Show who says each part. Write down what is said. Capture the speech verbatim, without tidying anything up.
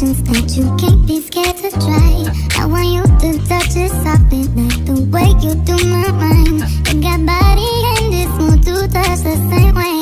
Speaker 1: emotions that you can't be scared to try. I want you to touch it softly like the way you do my mind. You got body and it's smooth to touch the same way.